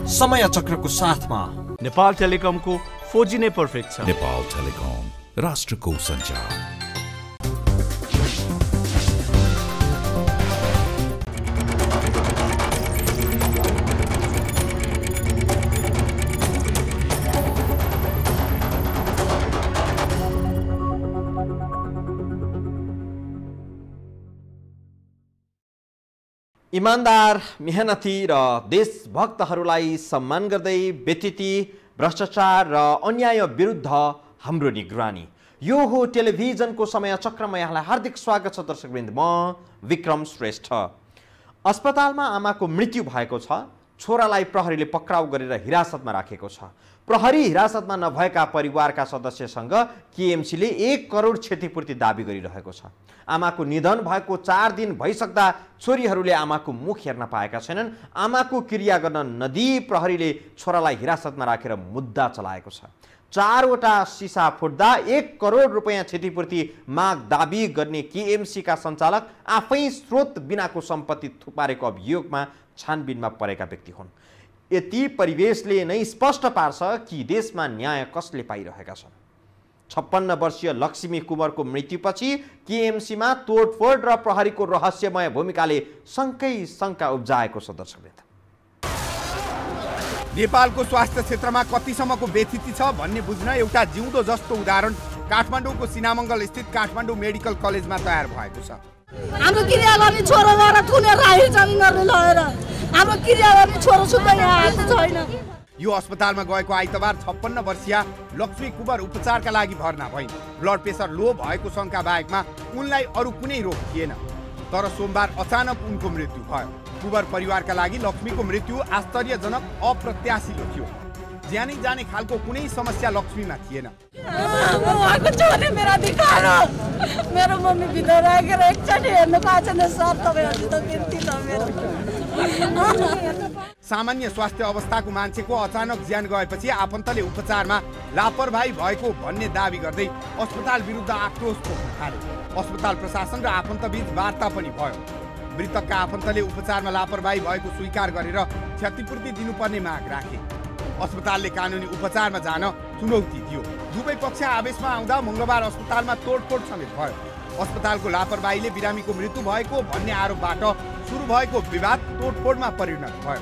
समय चक्रको साथमा नेपाल टेलिकमको 4G नै पर्फेक्ट छ। नेपाल टेलिकम, राष्ट्रको सञ्चार। इमानदार, मेहनती र देशभक्तहरूलाई सम्मान गर्दै व्यतिथि, भ्रष्टाचार र अन्याय विरुद्ध हाम्रो निगरानी। यो हो टेलिभिजनको समय चक्रमा यहाँलाई हार्दिक स्वागत छ दर्शकवृन्द। म विक्रम श्रेष्ठ। अस्पतालमा आमाको मृत्यु भएको छ। छोरालाई प्रहरीले पक्राउ गरेर हिरासतमा राखेको छ। प्रहरी हिरासतमा नभएका परिवारका सदस्यसँग केएमसीले 1 करोड क्षतिपूर्ति दाबी गरिरहेको छ। आमाको निधन भएको 4 दिन भइसक्दा छोरीहरूले आमाको मुख हेर्न पाएका छैनन्। आमाको क्रिया गर्न नदिई प्रहरीले छोरालाई हिरासतमा राखेर मुद्दा चलाएको छ। 4 वटा सिसा फुट्दा 1 करोड रुपैयाँ क्षतिपूर्ति माग दाबी गर्ने केएमसीका सञ्चालक आफै स्रोत बिनाको सम्पत्ति थुपारेको अभियोगमा छानबिनमा परेका व्यक्ति हुन्। यति परिवेशले नै स्पष्ट पार्छ कि देशमा न्याय कसले पाइरहेका छन्। 56 वर्षीय लक्ष्मी कुँवरको मृत्युपछि केएमसीमा तोडफोड र प्रहरीको रहस्यमय भूमिकाले शङ्का उब्जाएको छ दर्शकवृन्द। नेपालको स्वास्थ्य क्षेत्रमा कतिसम्मको व्यथिति छ भन्ने बुझ्न एउटा जिउँदो जस्तो उदाहरण काठमाडौँको सिनामङ्गल स्थित काठमाडौँ मेडिकल कलेजमा तयार भएको छ। हाम्रो क्रिया गर्ने छोरो गएर थुनेर राखेछन् यिनीहरूले लगेर। हाम्रो क्रिया गर्ने छोरो सुत्दै यहाँ आएको छैन। यो अस्पतालमा गएको आइतबार 56 वर्षीय लक्ष्मी कुँवर उपचारका लागि भर्ना भइन्। ब्लड प्रेसर लो भएको शङ्का बाहेकमा उनलाई अरू कुनै रोग थिएन। तर सोमबार अचानक उनको मृत्यु भयो। कुँवर परिवारका लागि लक्ष्मीको मृत्यु आश्चर्यजनक अप्रत्याशिलो थियो। ज्यानै जाने खालको कुनै समस्या लक्ष्मीमा थिएन। मेरो मम्मी भित्र राखेर एकचोटि हेर्नु पाएको छैन सर। तपाईँहरू त बिर्ती छ मेरो। सामान्य स्वास्थ्य अवस्थाको मान्छेको अचानक ज्यान गएपछि आफन्तले उपचारमा लापरवाही भएको भन्ने दावी गर्दै अस्पताल विरुद्ध आक्रोश पोख्न थाले। अस्पताल प्रशासन र आफन्तबीच वार्ता पनि भयो। मृतकका आफन्तले उपचारमा लापरवाही भएको स्वीकार गरेर क्षतिपूर्ति दिनुपर्ने माग राखे। अस्पतालले कानुनी उपचारमा जान चुनौती दियो। दुवै पक्ष आवेशमा आउँदा मङ्गलबार अस्पतालमा तोडफोड समेत भयो। अस्पतालको लापरवाहीले बिरामीको मृत्यु भएको भन्ने आरोपबाट सुरु भएको विवाद तोडफोडमा परिणत भयो।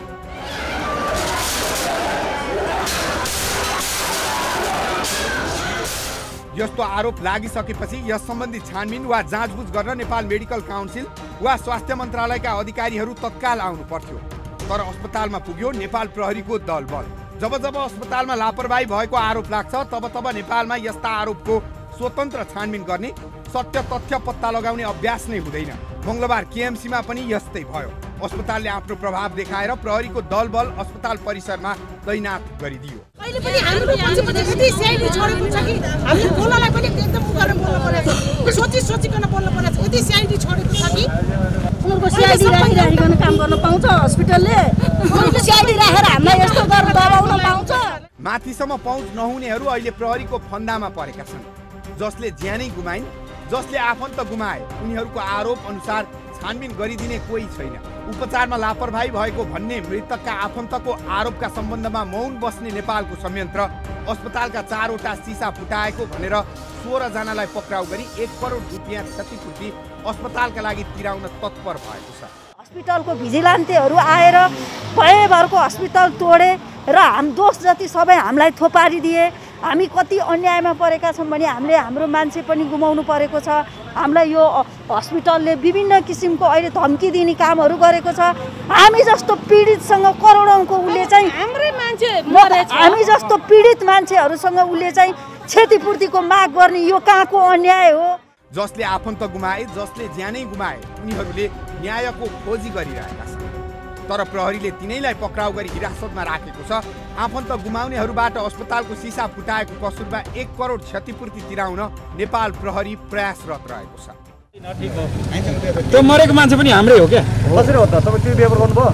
यस्तो आरोप लागिसकेपछि यस सम्बन्धी छानबिन वा जाँचबुझ गर्न नेपाल मेडिकल काउन्सिल वा स्वास्थ्य मन्त्रालयका अधिकारीहरू तत्काल आउनु पर्थ्यो। तर अस्पतालमा पुग्यो नेपाल प्रहरीको दलबल। जब अस्पतालमा लापरवाही भएको आरोप लाग्छ तब नेपालमा यस्ता आरोपको स्वतन्त्र छानबिन गर्ने, सत्य तथ्य पत्ता लगाउने अभ्यास नै हुँदैन। मङ्गलबार केएमसीमा पनि यस्तै भयो। अस्पतालले आफ्नो प्रभाव देखाएर प्रहरीको दलबल अस्पताल परिसरमा तैनात गरिदियो। अहिले पनि हाम्रो पछि यति सिआइडी छोडेको छ कि हामीले बोल्नलाई पनि एकदम उगाएर बोल्नु परेको छ। सोचिकन बोल्नु परेको छ। यति सिआइडी छोडेको छ कि उनीहरूको सिआइडी राखिकन काम गर्न पाउँछ हस्पिटलले। उनीहरूको सिआइडी राखेर हामीलाई यस्तो गरेर दबाउन पाउँछ। माथिसम्म पहुँच नहुनेहरू अहिले प्रहरीको फन्दामा परेका छन्। जसले ज्यानै गुमाइन्, जसले आफन्त गुमाए उनीहरूको आरोप अनुसार छानबिन गरिदिने कोही छैन। उपचारमा लापरवाही भएको भन्ने मृतकका आफन्तको आरोपका सम्बन्धमा मौन बस्ने नेपालको संयन्त्र अस्पतालका 4 वटा सिसा फुटाएको भनेर 16 जनालाई पक्राउ गरी 1 करोड रुपियाँ क्षतिपूर्ति अस्पतालका लागि तिराउन तत्पर भएको छ। हस्पिटलको भिजिलान्तेहरू आएर भयभरको हस्पिटल तोडे र हाम दोष जति सबै हामीलाई थोपारिदिए। हामी कति अन्यायमा परेका छौँ भने हामीले हाम्रो मान्छे पनि गुमाउनु परेको छ। हामीलाई यो हस्पिटलले विभिन्न किसिमको अहिले धम्की दिने कामहरू गरेको छ। हामी जस्तो पीडितसँग करोडौँको उसले चाहिँ हामी जस्तो पीडित मान्छेहरूसँग उसले चाहिँ क्षतिपूर्तिको माग गर्ने यो कहाँको अन्याय हो। जसले आफन्त गुमाए, जसले ज्यानै गुमाए उनीहरूले न्यायको खोजी गरिरहेका छन्। तर प्रहरीले तिनैलाई पक्राउ गरी हिरासतमा राखेको छ। आफन्त गुमाउनेहरूबाट अस्पतालको सिसा फुटाएको कसुरमा 1 करोड क्षतिपूर्ति तिराउन नेपाल प्रहरी प्रयासरत रहेको छ। त्यो मरेको मान्छे पनि हाम्रै हो क्या? कसरी हो त? तपाईँ त्यो व्यवहार गर्नुभयो?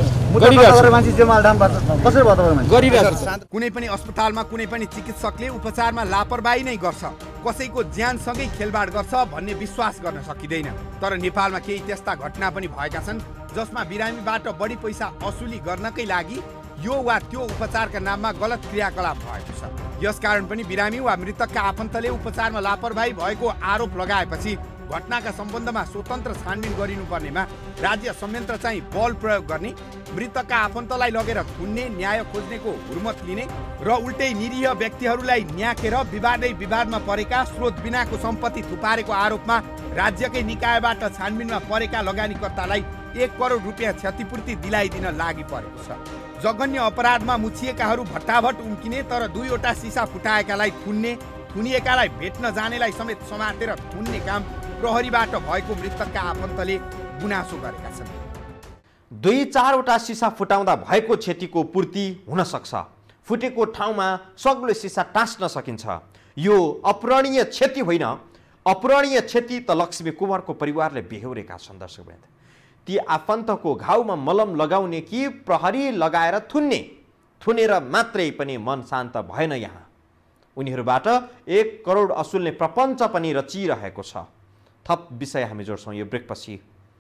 कुनै पनि अस्पतालमा कुनै पनि चिकित्सकले उपचारमा लापरवाही नै गर्छ, कसैको ज्यानसँगै खेलबाड गर्छ भन्ने विश्वास गर्न सकिँदैन। तर नेपालमा केही त्यस्ता घटना पनि भएका छन् जसमा बिरामीबाट बढी पैसा असुली गर्नकै लागि यो वा त्यो उपचारका नाममा गलत क्रियाकलाप भएको छ। यसकारण पनि बिरामी वा मृतकका आफन्तले उपचारमा लापरवाही भएको आरोप लगाएपछि घटनाका सम्बन्धमा स्वतन्त्र छानबिन गरिनुपर्नेमा राज्य संयन्त्र चाहिँ बल प्रयोग गर्ने, मृतकका आफन्तलाई लगेर थुन्ने, न्याय खोज्नेको हुर्मत लिने र उल्टै निरीह व्यक्तिहरूलाई न्याकेर विवादमा परेका स्रोत बिनाको सम्पत्ति थुपारेको आरोपमा राज्यकै निकायबाट छानबिनमा परेका लगानीकर्तालाई 1 करोड रुपियाँ क्षतिपूर्ति दिलाइदिन लागि परेको छ। जघन्य अपराधमा मुछिएकाहरू भट्टाभट उम्किने तर 2 वटा सिसा फुटाएकालाई थुन्ने, थुनिएकालाई भेट्न जानेलाई समेत समातेर थुन्ने काम प्रहरीबाट भएको मृतकका आफन्तले गुनासो गरेका छन्। 2-4 वटा सिसा फुटाउँदा भएको क्षतिको पूर्ति हुन सक्छ। फुटेको ठाउँमा सग्लो सिसा टाँस्न सकिन्छ। यो अपूरणीय क्षति होइन। अपूरणीय क्षति त लक्ष्मी कुँवरको परिवारले बेहोरेका छन्। दर्शकवृन्द, ती आफन्तको घाउमा मलम लगाउने कि प्रहरी लगाएर थुनेर मात्रै पनि मन शान्त भएन। यहाँ उनीहरूबाट 1 करोड असुल्ने प्रपञ्च पनि रचिरहेको छ। थप विषय हामी जोड्छौँ यो ब्रेकपछि।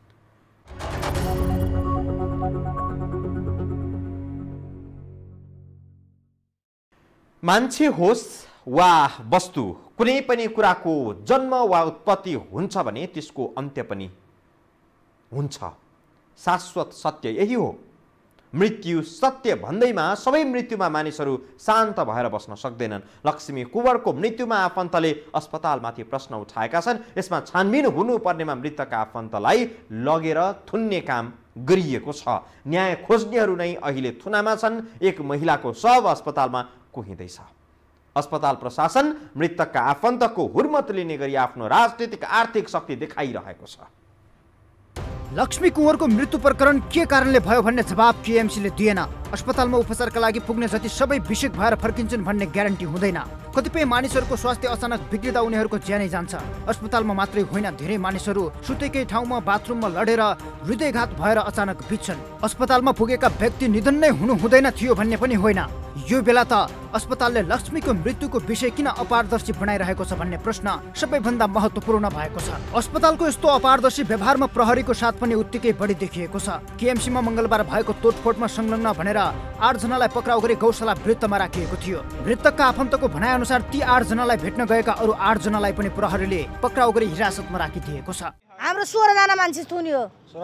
मान्छे होस् वा वस्तु, कुनै पनि कुराको जन्म वा उत्पत्ति हुन्छ भने त्यसको अन्त्य पनि हुन्छ। शाश्वत सत्य यही हो। मृत्यु सत्य भन्दैमा सबै मृत्युमा मानिसहरू शान्त भएर बस्न सक्दैनन्। लक्ष्मी कुँवरको मृत्युमा आफन्तले अस्पतालमाथि प्रश्न उठाएका छन्। यसमा छानबिन हुनुपर्नेमा मृतकका आफन्तलाई लगेर थुन्ने काम गरिएको छ। न्याय खोज्नेहरू नै अहिले थुनामा छन्। एक महिलाको शव अस्पतालमा कुहिँदैछ। अस्पताल प्रशासन मृतकका आफन्तको हुर्मत लिने गरी आफ्नो राजनीतिक आर्थिक शक्ति देखाइरहेको छ। लक्ष्मी कुँवरको मृत्यु प्रकरण के कारणले भयो भन्ने जवाब केएमसीले दिएन। अस्पतालमा उपचारका लागि पुग्ने जति सबै बिसेक भएर फर्किन्छन् भन्ने ग्यारेन्टी हुँदैन। कतिपय मानिसहरूको स्वास्थ्य अचानक बिग्रिँदा उनीहरूको ज्यानै जान्छ। अस्पतालमा मात्रै होइन, धेरै मानिसहरू सुतेकै ठाउँमा बाथरुममा लडेर हृदयघात भएर अचानक बित्छन्। अस्पतालमा पुगेका व्यक्ति निधन नै हुनु हुँदैन थियो भन्ने पनि होइन। यो बेला त अस्पतालले लक्ष्मीको मृत्युको विषय किन अपारदर्शी बनाइरहेको छ भन्ने प्रश्न सबैभन्दा महत्त्वपूर्ण भएको छ। अस्पतालको यस्तो अपारदर्शी व्यवहारमा प्रहरीको साथ पनि उत्तिकै बढी देखिएको छ। केएमसीमा मंगलबार भएको तोडफोडमा संलग्न भनेर 8 जनालाई पक्राउ गरी गौशाला वृत्तमा राखिएको थियो। मृतकका आफन्तको भनाइअनुसार ती 8 जनालाई भेट्न गएका अरू 8 जनालाई पनि प्रहरीले पक्राउ गरी हिरासतमा राखिदिएको छ। हाम्रो 16 जना मान्छे थुन्यो।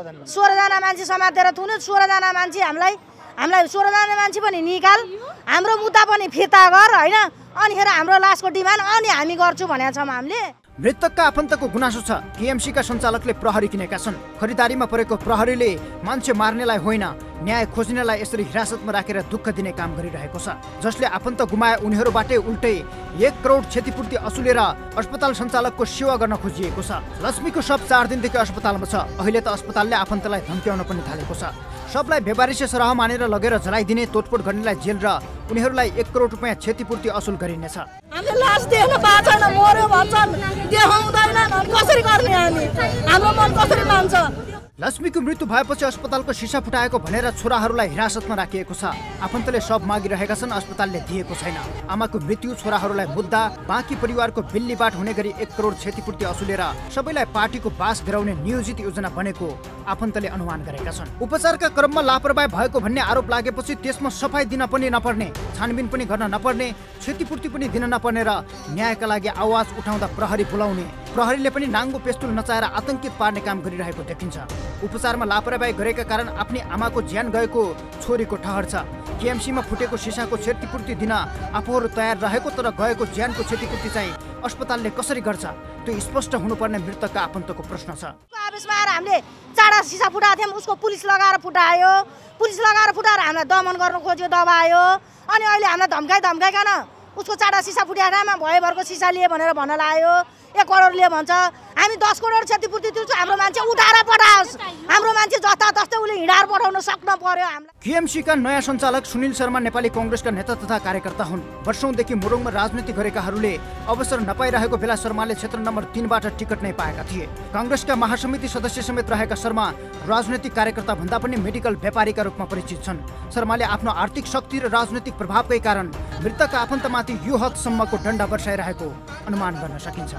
16 जना मान्छे समातेर थुन्यो। 16 जना मान्छे हामीलाई 16 जना मान्छे पनि निकाल, हाम्रो मुद्दा पनि फिर्ता गर हैन, अनिखेर हाम्रो लासको डिमान्ड अनि हामी गर्छौँ भनेका छौँ हामीले। मृतकका आफन्तको गुनासो छ। केएमसीका सञ्चालकले प्रहरी किनेका छन्। खरिदारीमा परेको प्रहरीले मान्छे मार्नेलाई होइन, न्याय खोज्नेलाई यसरी हिरासतमा राखेर दुःख दिने काम गरिरहेको छ। जसले आफन्त गुमाए उनीहरूबाटै उल्टै 1 करोड क्षतिपूर्ति असुलेर अस्पताल सञ्चालकको सेवा गर्न खोजिएको छ। लक्ष्मीको शव 4 दिनदेखि अस्पतालमा छ। अहिले त अस्पतालले आफन्तलाई धम्क्याउन पनि थालेको छ। सबलाई बेबारिसे सरह मानेर लगेर जलाइदिने, तोडफोड गर्नेलाई जेल र उनीहरूलाई 1 करोड रुपियाँ क्षतिपूर्ति असुल गरिनेछ। हामीले लास देख्न पाएन, मर्यो भन्छन्, देखाउँदैन, कसरी गर्ने हामी? हाम्रो मन कसरी मान्छ? लक्ष्मीको मृत्यु भएपछि अस्पतालको सिसा फुटाएको भनेर छोराहरूलाई हिरासतमा राखिएको छ। आफन्तले शव मागिरहेका छन्, अस्पतालले दिएको छैन। आमाको मृत्यु, छोराहरूलाई मुद्दा, बाँकी परिवारको बिल्लीबाट हुने गरी 1 करोड क्षतिपूर्ति असुलेर सबैलाई पार्टीको बास गराउने नियोजित योजना बनेको आफन्तले अनुमान गरेका छन्। उपचारका क्रममा लापरवाही भएको भन्ने आरोप लागेपछि त्यसमा सफाई दिन पनि नपर्ने, छानबिन पनि गर्न नपर्ने, क्षतिपूर्ति पनि दिन नपर्ने र न्यायका लागि आवाज उठाउँदा प्रहरी बोलाउने, प्रहरीले पनि नाङ्गो पेस्तुल नचाएर आतंकित पार्ने काम गरिरहेको देखिन्छ। उपचारमा लापरवाही गरेका कारण आफ्नै आमाको ज्यान गएको छोरीको ठहर छ। केएमसीमा फुटेको सिसाको क्षतिपूर्ति दिन आफूहरू तयार रहेको तर गएको ज्यानको क्षतिपूर्ति चाहिँ अस्पतालले कसरी गर्छ? त्यो स्पष्ट हुनुपर्ने मृतकका आफन्तको प्रश्न छ। आवेशमा आएर हामीले 4 सिसा फुटाएको थियौँ, उसको पुलिस लगाएर फुटायो। पुलिस लगाएर फुटाएर हामीलाई दमन गर्न खोज्यो, दबायो। अनि अहिले हामीलाई धम्काइकन उसको 4 सिसा फुटाएकोमा भयभरको सिसा लिए भनेर भन्न लाग्यो। 1 करोड लिए भन्छ। हामी 10 करोड क्षतिपूर्ति दिन्छौँ। हाम्रो मान्छे उठाएर पठाओस्। हाम्रो मान्छे जतातस्तै उसले हिँडाएर पठाउन सक्न पर्यो हामीलाई। केएमसीका नयाँ सञ्चालक सुनिल शर्मा नेपाली कांग्रेसका नेता तथा कार्यकर्ता हुन्। वर्षौंदेखि मुरुङमा राजनीति गरेकाहरूले अवसर नपाइरहेको बेला शर्माले क्षेत्र नम्बर 3बाट टिकट नै पाएका थिए। कांग्रेसका महासमिति सदस्य समेत रहेका शर्मा राजनीतिक कार्यकर्ता भन्दा पनि मेडिकल व्यापारीका रूपमा परिचित छन्। शर्माले आफ्नो आर्थिक शक्ति र राजनीतिक प्रभावकै कारण मृतकका आफन्तमाथि यो हदसम्मको दण्ड वर्षाइरहेको अनुमान गर्न सकिन्छ।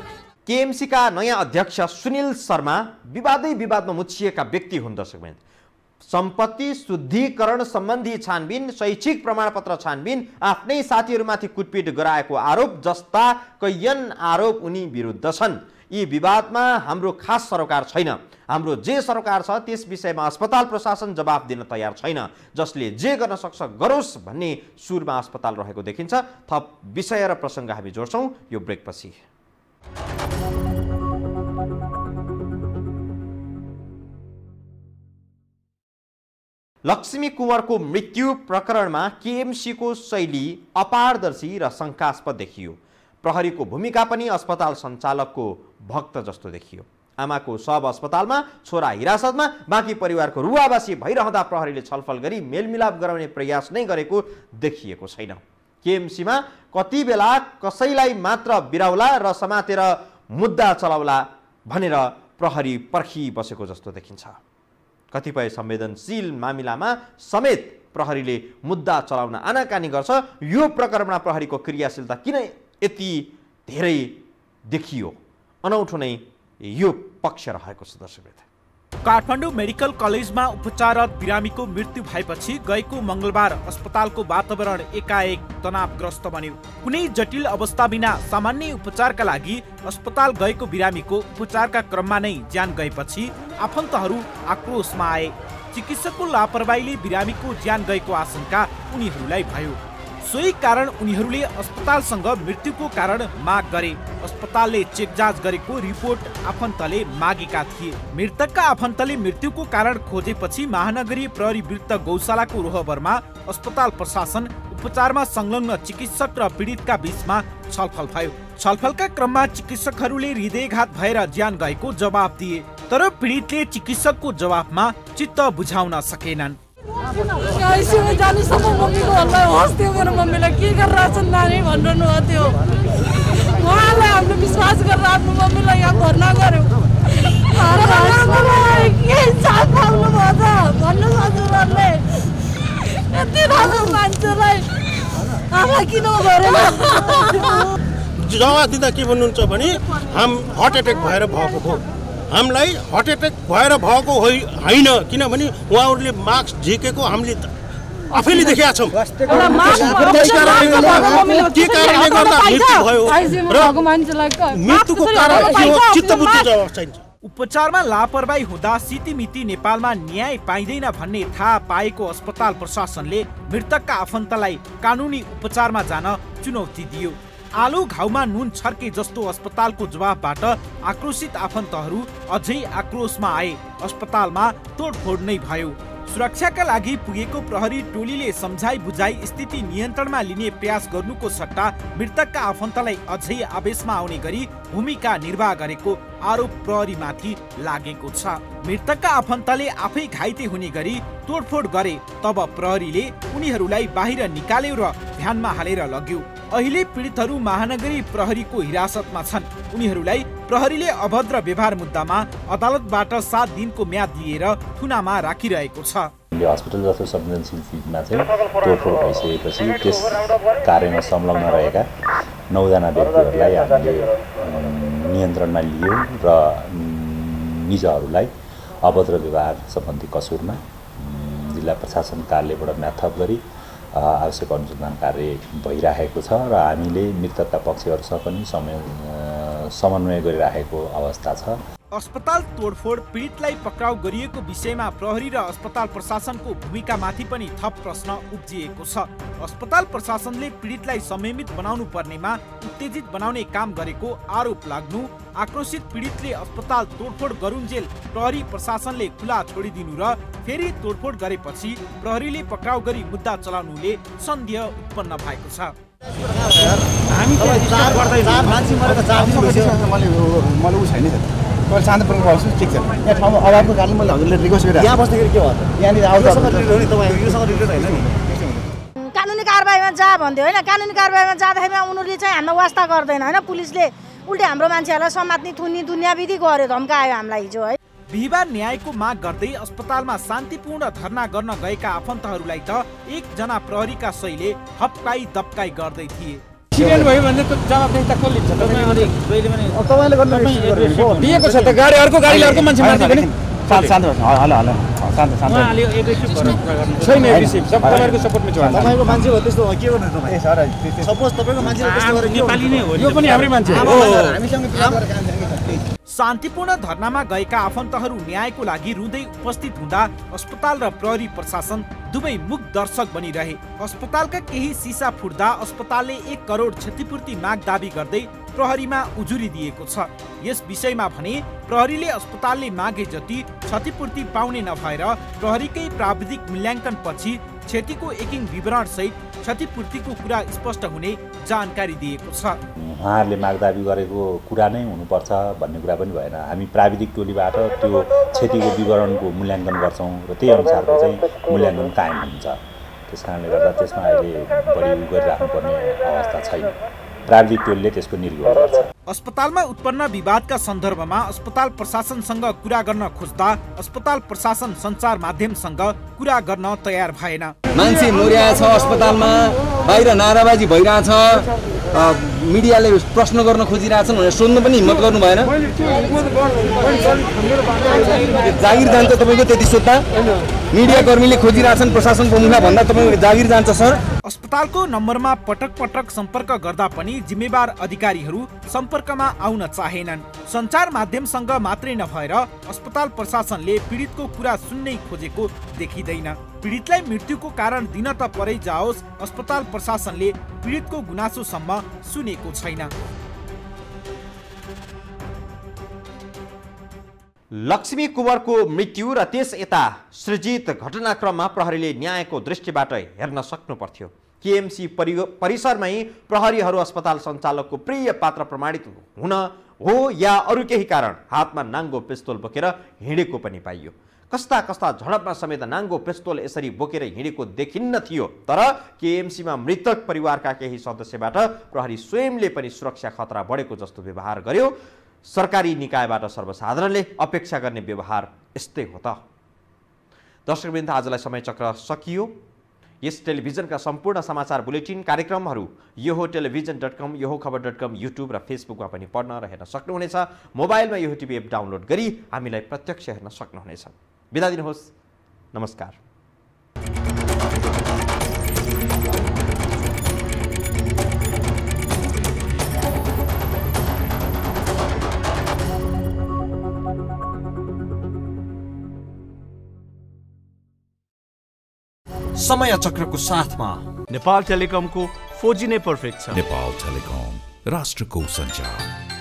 केएमसीका नयाँ अध्यक्ष सुनिल शर्मा विवादमा मुछिएका व्यक्ति हुन्। दर्शकवृन्द, सम्पत्ति शुद्धिकरण सम्बन्धी छानबिन, शैक्षिक प्रमाणपत्र छानबिन, आफ्नै साथीहरूमाथि कुटपिट गराएको आरोप जस्ता कैयन आरोप उनी विरुद्ध छन्। यी विवादमा हाम्रो खास सरोकार छैन। हाम्रो जे सरकार छ त्यस विषयमा अस्पताल प्रशासन जवाफ दिन तयार छैन। जसले जे गर्न सक्छ गरोस् भन्ने सुरमा अस्पताल रहेको देखिन्छ। थप विषय र प्रसङ्ग हामी जोड्छौँ यो ब्रेकपछि। लक्ष्मी कुँवरको मृत्यु प्रकरणमा केएमसीको शैली अपारदर्शी र शङ्कास्पद देखियो। प्रहरीको भूमिका पनि अस्पताल सञ्चालकको भक्त जस्तो देखियो। आमाको शव अस्पतालमा, छोरा हिरासतमा, बाँकी परिवारको रुवाबासी भइरहँदा प्रहरीले छलफल गरी मेलमिलाप गराउने प्रयास नै गरेको देखिएको छैन। केएमसीमा कति बेला कसैलाई मात्र बिराउला र समातेर मुद्दा चलाउला भनेर प्रहरी पर्खिबसेको जस्तो देखिन्छ। कतिपय संवेदनशील मामिलामा समेत प्रहरीले मुद्दा चलाउन आनाकानी गर्छ। यो प्रकरणमा प्रहरीको क्रियाशीलता किन यति धेरै देखियो? अनौठो नै यो पक्ष रहेको छ। दर्शकवृन्द, काठमाडौँ मेडिकल कलेजमा उपचाररत बिरामीको मृत्यु भएपछि गएको मङ्गलबार अस्पतालको वातावरण एकाएक तनावग्रस्त बन्यो। कुनै जटिल अवस्था बिना सामान्य उपचारका लागि अस्पताल गएको बिरामीको उपचारका क्रममा नै ज्यान गएपछि आफन्तहरू आक्रोशमा आए। चिकित्सकको लापरवाहीले बिरामीको ज्यान गएको आशंका उनीहरूलाई भयो। सोही कारण उनीहरूले अस्पतालसँग मृत्युको कारण माग गरे। अस्पतालले चेकजाँच गरेको रिपोर्ट आफन्तले मागेका थिए। मृतकका आफन्तले मृत्युको कारण खोजेपछि महानगरीय प्रहरी विरुद्ध गौशालाको रोहबरमा अस्पताल प्रशासन, उपचारमा संलग्न चिकित्सक र पीडितका बीचमा छलफल भयो। छलफलका क्रममा चिकित्सकहरूले हृदयघात भएर ज्यान गएको जवाब दिए, तर पीडितले चिकित्सकको जवाफमा चित्त बुझाउन सकेनन्। जानुसम्म मम्मीको हल्ला हँस्थ्यो। मेरो मम्मीलाई के गरेर छन् नानी भनिरहनु थियो। उहाँलाई हामीले विश्वास गरेर आफ्नो मम्मीलाई यहाँ भर्ना गऱ्यौँ। के साथ पाउनु भयो त भन्नु हजुरहरूले? यति राम्रो मान्छेलाई आमा किन गरेन? जवाब दिँदा के भन्नुहुन्छ भने हार्ट एट्याक भएर भएको हो। हामीलाई हार्ट एट्याक भएर भएको होइन, किनभने उहाँहरूले मास्क झिकेको हामीले आफैले देखेका छौँ। के कारणले गर्दा मृत्यु भयो र मृत्युको कारण के हो चित्तबुद्धि जवाब चाहिन्छ। उपचारमा लापरवाही हुँदा सितिमिति नेपालमा न्याय पाइँदैन भन्ने थाहा पाएको अस्पताल प्रशासनले मृतकका आफन्तलाई कानुनी उपचारमा जान चुनौती दियो। आलु घाउमा नुन छर्के जस्तो अस्पतालको जवाफबाट आक्रोशित आफन्तहरू अझै आक्रोशमा आए। अस्पतालमा तोडफोड नै भयो। सुरक्षाका लागि पुगेको प्रहरी टोलीले सम्झाइ बुझाइ स्थिति नियन्त्रणमा लिने प्रयास गर्नुको सट्टा मृतकका आफन्तलाई अझै आवेशमा आउने गरी भूमिका निर्वाह गरेको आरोप प्रहरीमाथि लागेको छ। मृतकका आफन्तले आफै घाइते हुने गरी तोडफोड गरे, तब प्रहरीले उनीहरूलाई बाहिर निकाल्यो र ध्यानमा हालेर लग्यो। अहिले पीडितहरू महानगरी प्रहरीको हिरासतमा छन्। उनीहरूलाई प्रहरीले अभद्र व्यवहार मुद्दामा अदालतबाट 7 दिनको म्याद लिएर थुनामा राखिरहेको छ। हस्पिटल जस्तो संवेदनशील चिजमा चाहिँ तोडफोड भइसकेपछि त्यस कार्यमा संलग्न रहेका 9 जना व्यक्तिहरूलाई हामीले नियन्त्रणमा लियो र निजहरूलाई अभद्र व्यवहार सम्बन्धी कसुरमा जिल्ला प्रशासन कार्यालयबाट म्याद थप गरी आवश्यक अनुसन्धान कार्य भइरहेको छ र हामीले मृतकका पक्षहरूसँग पनि समन्वय गरिरहेको अवस्था छ। अस्पताल तोडफोड पीडितलाई पक्राउ गरिएको विषयमा प्रहरी र अस्पताल प्रशासनको भूमिकामाथि पनि थप प्रश्न उब्जिएको छ। अस्पताल प्रशासनले पीडितलाई संयमित बनाउनु पर्नेमा उत्तेजित बनाउने काम गरेको आरोप लाग्नु, आक्रोशित पीडितले अस्पताल तोडफोड गरुन्जेल प्रहरी प्रशासनले खुला छोडिदिनु र फेरि तोडफोड गरेपछि प्रहरीले पक्राउ गरी मुद्दा चलाउनुले सन्देह उत्पन्न भएको छ। शान्तपूर्वक बस्छु, ठिक छ। यहाँ ठाउँमा अभावको कारणले मैले हजुरले रिक्वेस्ट गरेँ। यहाँ बस्दाखेरि के भयो त? यहाँनिर आउँदा योसँग रिलेटेड होइन नि। कानुनी कारबाहीमा जा भन्थ्यो होइन। कानुनी कारबाहीमा जाँदाखेरि उनीहरूले चाहिँ हामीलाई वास्ता गर्दैन होइन। पुलिसले उल्टे हाम्रो मान्छेहरूलाई समात्ने थुन्ने दुनियाँविधि गर्यो, धम्कायो हामीलाई हिजो है। बिहिबार न्यायको माग गर्दै अस्पतालमा शान्तिपूर्ण धरना गर्न गएका आफन्तहरूलाई त एकजना प्रहरीका सहीले हप्काई दप्काई गर्दै थिए। एक्सिडेन्ट भयो भने त जवाफदेही कसले लिन्छ? तपाईँले गर्नु दिएको छ त। गाडी अर्को गाडीले अर्को मान्छे मार्दियो भने शान्त बस्नु। हलो उहाँले एग्रेसिभ भएर कुरा गर्नु छैन एग्रेसिभ सब तपाईहरुको सपोर्टमा छु तपाईको मान्छे हो त्यस्तो के गर्नु तपाईँ सर सपोज तपाईको मान्छे हो त्यस्तो गरेर नेपाली नै हो यो पनि हाम्रै मान्छे हो हामीसँग पिला गरेर काम गर्छ शान्तिपूर्ण धरनामा गएका आफन्तहरू न्यायको लागि रुँदै उपस्थित हुँदा अस्पताल र प्रहरी प्रशासन दुवै मुख दर्शक बनिरहे। अस्पतालका केही सिसा फुट्दा अस्पतालले 1 करोड क्षतिपूर्ति माग दाबी गर्दै प्रहरीमा उजुरी दिएको छ। यस विषयमा भने प्रहरीले अस्पतालले मागे जति क्षतिपूर्ति पाउने नभएर प्रहरीकै प्राविधिक मूल्याङ्कन पछि क्षतिको एकिङ विवरण सहित क्षतिपूर्तिको कुरा स्पष्ट हुने जानकारी दिएको छ। उहाँहरूले मागदाबी गरेको कुरा नै हुनुपर्छ भन्ने कुरा पनि भएन। हामी प्राविधिक टोलीबाट त्यो क्षतिको विवरणको मूल्याङ्कन गर्छौँ र त्यही अनुसारको चाहिँ मूल्याङ्कन कायम हुन्छ। त्यसकारणले गर्दा त्यसमा अहिले बढी गरिराख्नुपर्ने अवस्था छैन। प्राविधिक टोलीले त्यसको निर्गमन गर्छ। अस्पतालमा उत्पन्न विवादका सन्दर्भमा अस्पताल प्रशासनसँग कुरा गर्न खोज्दा अस्पताल प्रशासन सञ्चार माध्यमसँग कुरा गर्न तयार भएन। मान्छे मरिरहेछ अस्पतालमा, बाहिर नाराबाजी भइरहेछ, मिडियाले प्रश्न गर्न खोजिरहेछन् भनेर सोध्नु पनि हिम्मत गर्नु भएन। जागिर जान्छ तपाईँको त्यति सोध्दा? मिडिया कर्मीले खोजिरहेछन् प्रशासनको मुखमा भन्दा तपाईँको जागिर जान्छ सर? अस्पतालको नम्बरमा पटक पटक सम्पर्क गर्दा पनि जिम्मेवार अधिकारीहरू सम्पर्कमा आउन चाहेनन्। सञ्चार माध्यमसँग मात्रै नभएर अस्पताल प्रशासनले पीडितको कुरा सुन्नै खोजेको देखिँदैन। पीडितलाई मृत्युको कारण दिन त परै जाओस्, अस्पताल प्रशासनले पीडितको गुनासोसम्म सुनेको छैन। लक्ष्मी कुँवरको मृत्यु र त्यस यता सृजित घटनाक्रममा प्रहरीले न्यायको दृष्टिबाट हेर्न सक्नु पर्थ्यो। केएमसी परिसरमै प्रहरीहरू अस्पताल सञ्चालकको प्रिय पात्र प्रमाणित हुन हो या अरू केही कारण हातमा नाङ्गो पिस्तोल बोकेर हिँडेको पनि पाइयो। कस्ता कस्ता झडपमा समेत नाङ्गो पिस्तोल यसरी बोकेर हिँडेको देखिन्न थियो। तर केएमसीमा मृतक परिवारका केही सदस्यबाट प्रहरी स्वयंले पनि सुरक्षा खतरा बढेको जस्तो व्यवहार गर्यो। सरकारी निकायबाट सर्वसाधारणले अपेक्षा गर्ने व्यवहार यस्तै हो त। दर्शकवृन्द, आजलाई समय चक्र सकियो। यस टेलिभिजनका सम्पूर्ण समाचार बुलेटिन कार्यक्रमहरू योहो टेलिभिजन.com, योहो खबर.com, युट्युब र फेसबुकमा पनि पढ्न र हेर्न सक्नुहुनेछ। मोबाइलमा योहो टिभी एप डाउनलोड गरी हामीलाई प्रत्यक्ष हेर्न सक्नुहुनेछ। बिदा दिनुहोस्, नमस्कार। समय चक्रको साथमा नेपाल टेलिकमको 4G नै पर्फेक्ट छ। नेपाल टेलिकम, राष्ट्रको सञ्चार।